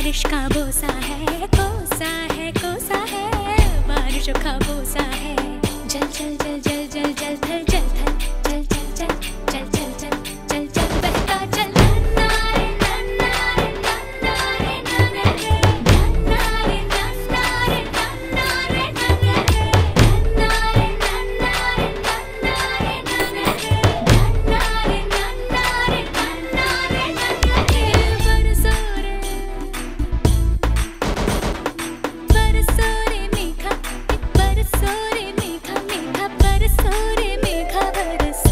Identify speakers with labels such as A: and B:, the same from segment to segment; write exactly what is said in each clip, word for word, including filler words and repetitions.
A: बारिश का बोसा है, कोसा है, कोसा है, बारिश का बोसा है। जल जल जल जल जल जल थल जल थल जल जल जल जल जल जल जल जल बहता जल। नन्ना रे नन्ना रे नन्ना रे नन्ना रे नन्ना रे नन्ना रे नन्ना रे नन्ना रे नन्ना रे नन्ना रे नन्ना रे नन्ना रे नन्ना रे नन्ना रे नन्ना रे नन्ना रे। बरसो रे बरसो रे मेघा, बरसो रे मेघा मेघा, बरसो रे मेघा बरसो।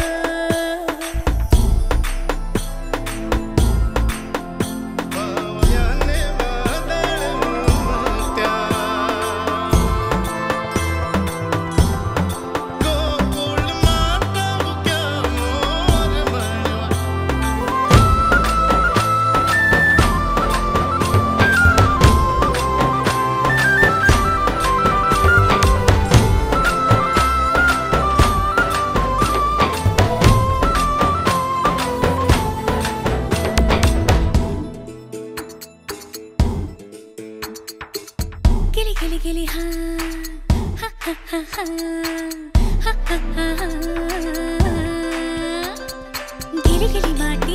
A: गिली गिली गिली हाँ हा हा हा हा हा हा हा हा। गिली गिली माटी